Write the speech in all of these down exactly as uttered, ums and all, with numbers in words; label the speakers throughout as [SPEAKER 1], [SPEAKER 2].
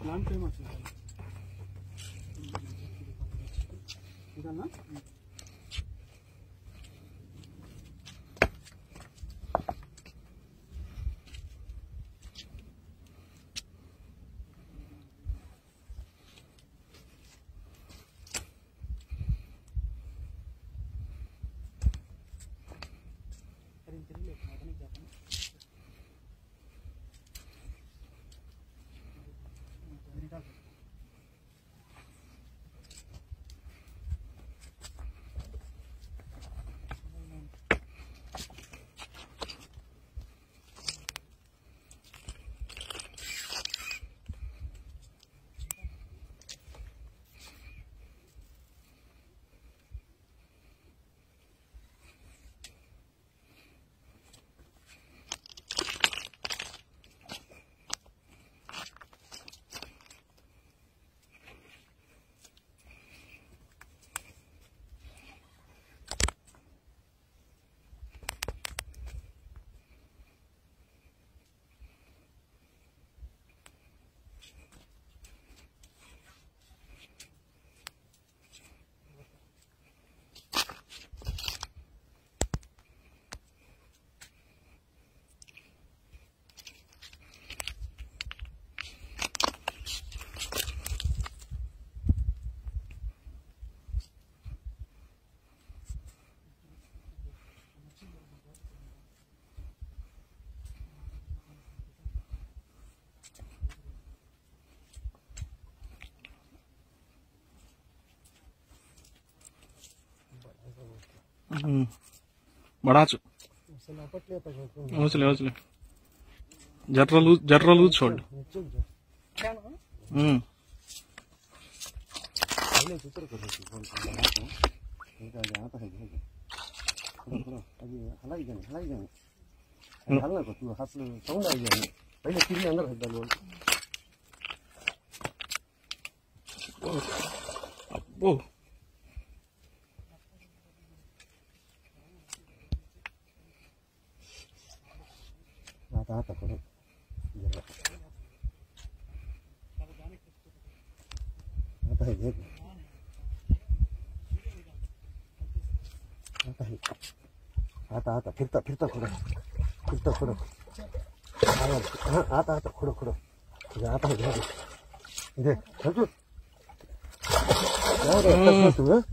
[SPEAKER 1] Long time ಆಗ್ತದೆ ಇದನ್ನ
[SPEAKER 2] हम्म बड़ा चु ओचले ओचले जर्रा लूज जर्रा लूज छोड़ हम्म
[SPEAKER 1] पहले चित्र कर रही थी फोन पे लगा तो इनका यहाँ तो है है थोड़ा थोड़ा अभी हलाई जाने हलाई जाने हलना को तू हाथ में साउंड आ गया पहले तीन अंदर है डालो
[SPEAKER 2] ओ
[SPEAKER 1] आता आता करो आता है देख आता है आता आता फिरता फिरता खड़ा फिरता खड़ा हाँ आता आता खड़ो खड़ो आता है देख देख समझो यार ऐसा तू है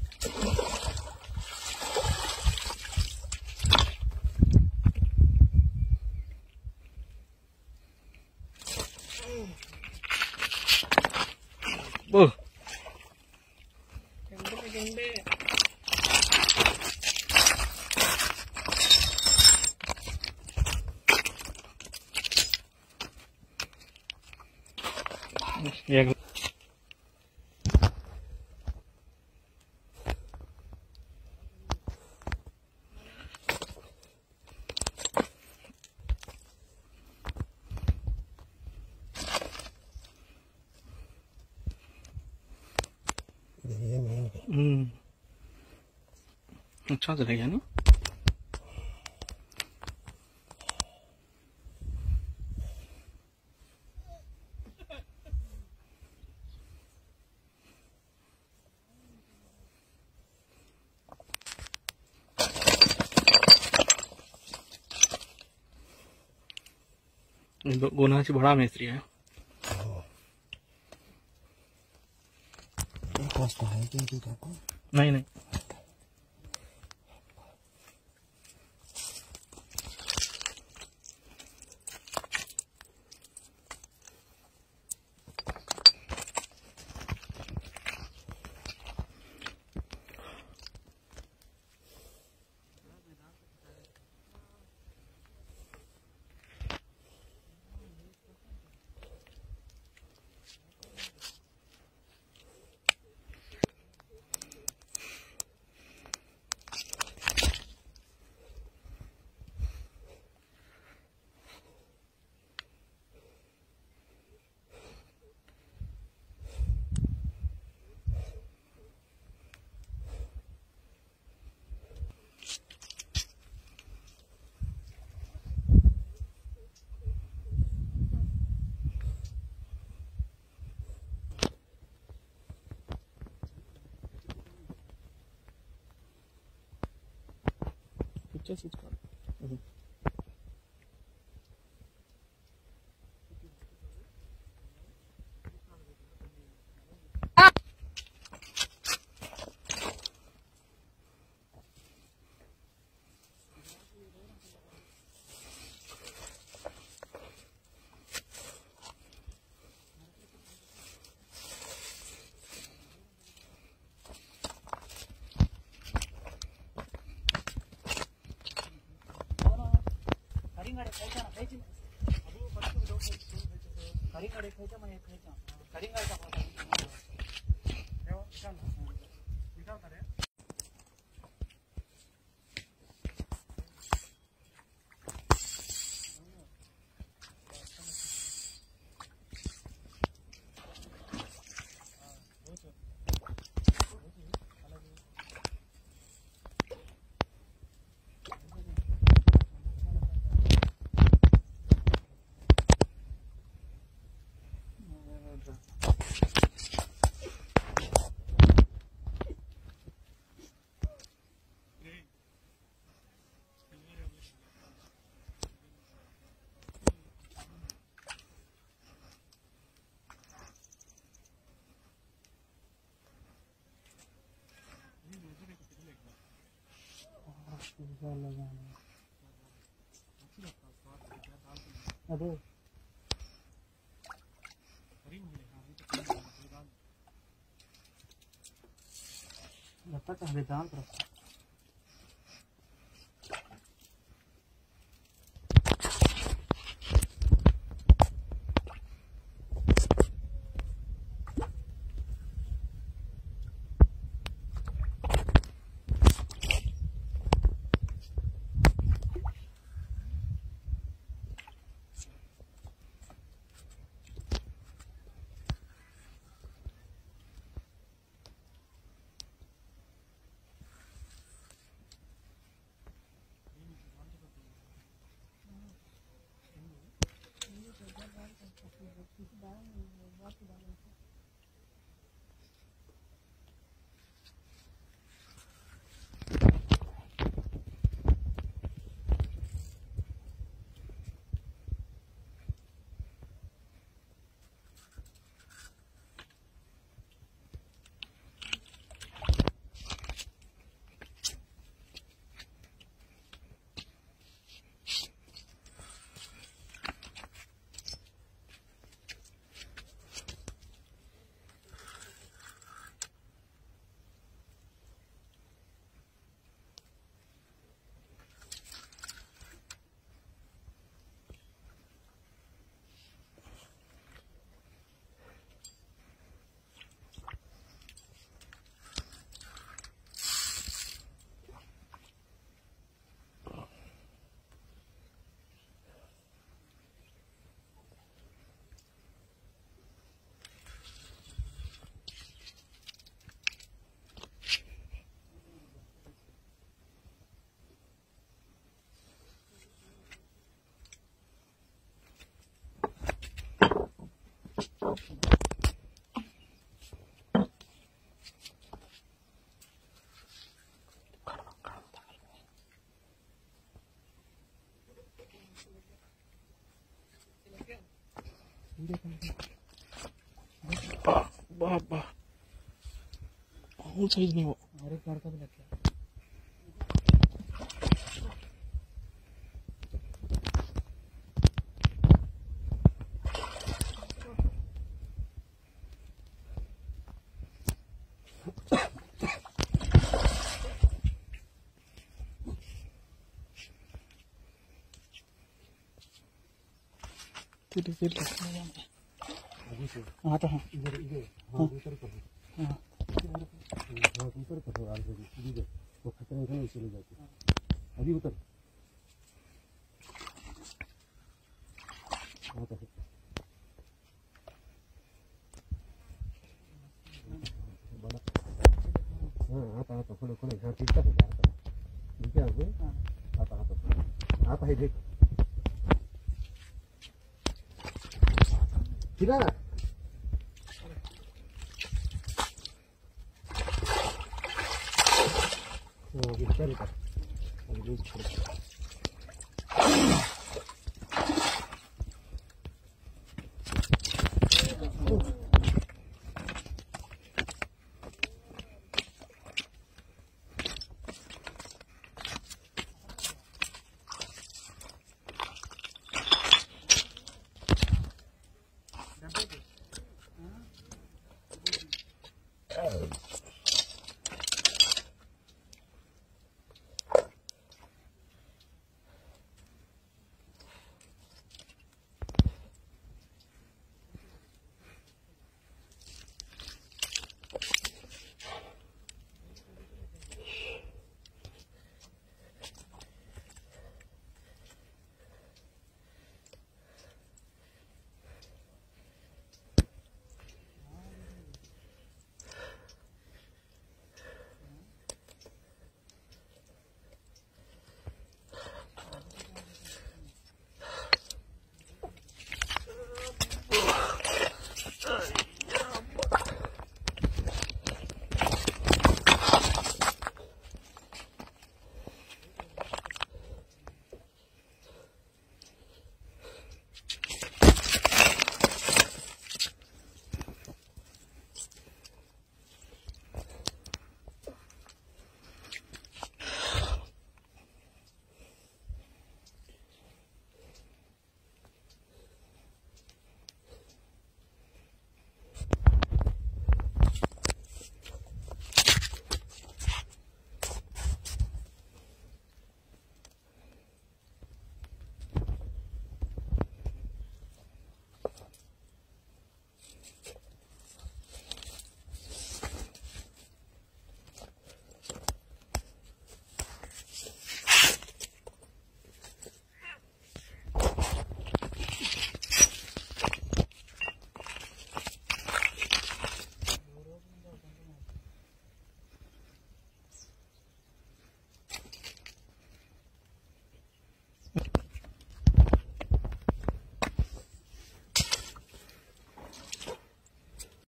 [SPEAKER 2] ओ एक हम्म अच्छा चलेगा ना गोनाची बड़ा मिस्त्री है नहीं नहीं Just it's called. Mm-hmm.
[SPEAKER 3] करिंगडे खायचा ना खायची करिंगडे खायचा मग खायचा करिंगडचा अरे लगता है दान पर
[SPEAKER 2] बाबा बहुत साइज नहीं वो
[SPEAKER 3] और एक लड़का भी लग गया
[SPEAKER 2] फिर फिर
[SPEAKER 3] हाँ तो हाँ
[SPEAKER 1] इधर इधर हाँ ऊपर कर
[SPEAKER 3] हाँ
[SPEAKER 1] हाँ ऊपर कर ऑलरेडी इधर वो खतरे में नहीं चले जाते अभी उतर हाँ तो बड़ा हाँ आता आता खोलो खोलो हाँ ठीक है यार ठीक है अब आता आता आता है देख ठीक है ना वो भी चल कर
[SPEAKER 2] लई छोटे